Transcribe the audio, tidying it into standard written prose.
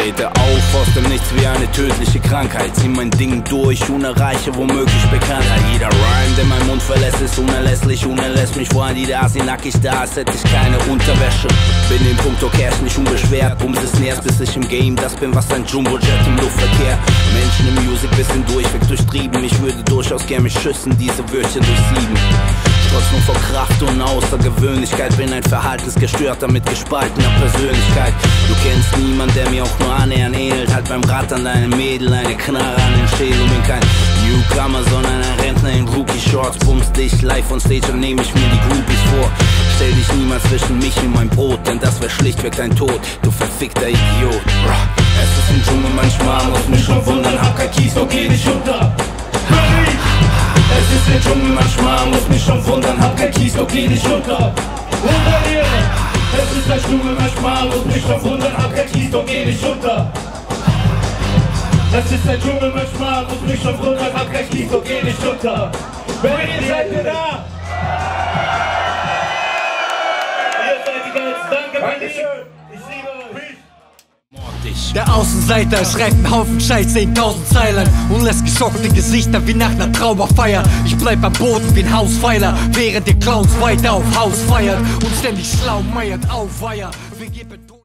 Trete auf aus dem Nichts wie eine tödliche Krankheit. Zieh mein Ding durch und erreiche womöglich Bekanntheit. Jeder Rhyme, der mein Mund verlässt, ist unerlässlich und er lässt mich vor Adidas, nackig da, als hätte ich keine Unterwäsche. Bin im Punkto Cash nicht unbeschwert, Bums ist näherst, bis ich im Game das bin, was ein Jumbojet im Luftverkehr. Menschen im Music bisschen durchweg durchtrieben. Ich würde durchaus gern mich schüssen, diese Wörtchen durchsieben. Trotz nur vor Kraft und Außergewöhnlichkeit. Bin ein Verhaltensgestörter mit gespaltener Persönlichkeit. Du kennst niemanden, der mir auch nur annähernd ähnelt. Halt beim Rad an deinem Mädel eine Knarre an den Schädel. Bin kein Newcomer, sondern ein Rentner in Rookie-Shorts. Bums dich live on stage und nehm ich mir die Groupies vor. Stell dich niemals zwischen mich und mein Brot, denn das wär schlichtweg dein Tod, du verfickter Idiot. Es ist ein Dschungel, manchmal muss mich schon wundern. Hab kein Kies, doch geh nicht unter. Es ist der Dschungel, manchmal muss mich schon wundern. Hab kein Kies, doch geh nicht unter. Es ist der Dschungel, manchmal muss mich schon wundern. Hab kein Kies, doch geh nicht unter. Es ist der Dschungel, manchmal muss mich schon wundern. Hab kein Kies, doch geh nicht unter. Wer seid ihr da? Ihr seid die Geilsten. Danke, Dankeschön. Ich liebe euch. Der Außenseiter schreibt einen Haufen Scheiß, 10.000 Zeilen und lässt geschockte Gesichter wie nach einer Trauerfeier. Ich bleib am Boden wie ein Hauspfeiler, während die Clowns weiter auf Haus feiert und ständig schlau meiert auf Weiher.